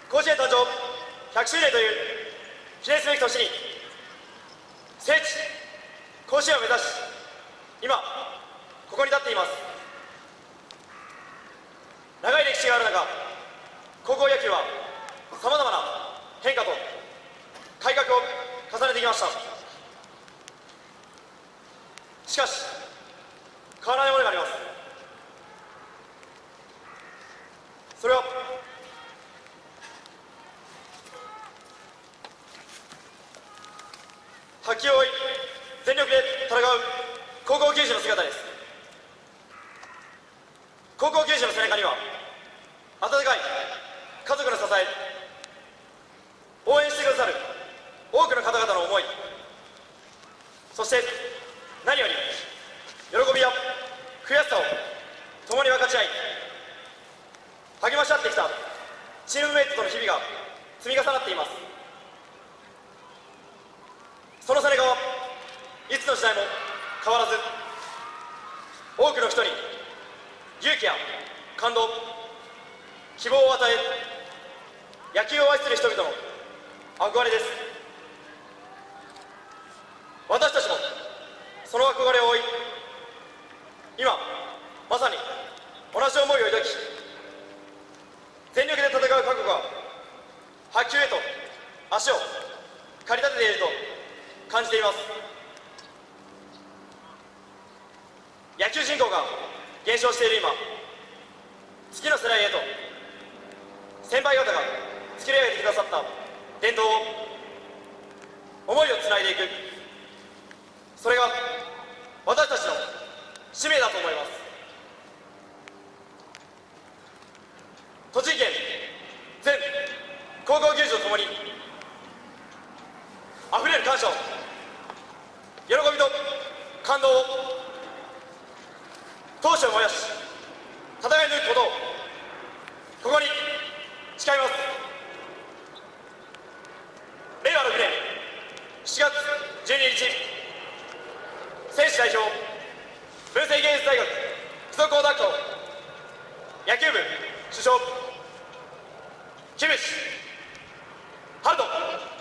甲子園誕生100周年という記念すべき年に聖地甲子園を目指し今ここに立っています。長い歴史がある中、高校野球はさまざまな変化と改革を重ねてきました。しかし変わらないものがあります。それは覇気を追い全力で戦う高校球児の姿です。高校球児の背中には温かい家族の支え、応援してくださる多くの方々の思い、そして何より喜びや悔しさを共に分かち合い励まし合ってきたチームメイトとの日々が積み重なっています。その背中はいつの時代も変わらず、多くの人に勇気や感動、希望を与え、野球を愛する人々の憧れです。私たちもその憧れを追い、今まさに同じ思いを抱き、全力で戦う覚悟が白球へと足を駆り立てていると感じています。野球人口が減少している今、次の世代へと先輩方が作り上げてくださった伝統を、思いをつないでいく、それが私たちの使命だと思います。栃木県全高校球児とともにあふれる感謝を、喜びと感動を、闘志を燃やし戦い抜くことをここに誓います。令和6年7月12日、選手代表文星芸術大学附属高等学校野球部主将木伏春人。